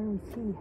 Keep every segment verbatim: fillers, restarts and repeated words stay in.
barely see.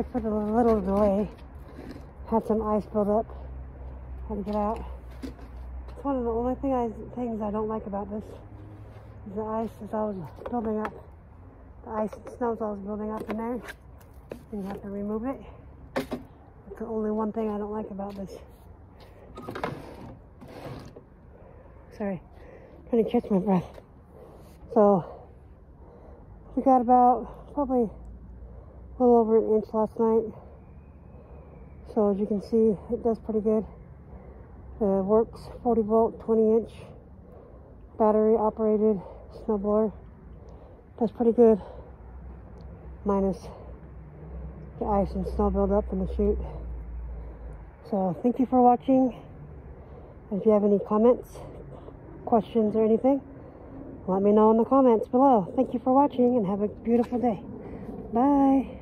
for the little delay. Had some ice build up. Had to get out. It's one of the only thing I, things I don't like about this. Is the ice is always building up. The ice and snow is always building up in there. And you have to remove it. That's the only one thing I don't like about this. Sorry, trying to catch my breath. So, we got about probably a little over an inch last night. So as you can see, it does pretty good. The Worx forty volt, twenty inch battery operated snowblower. Does pretty good. Minus the ice and snow buildup in the chute. So thank you for watching. And if you have any comments, questions, or anything, let me know in the comments below. Thank you for watching and have a beautiful day. Bye.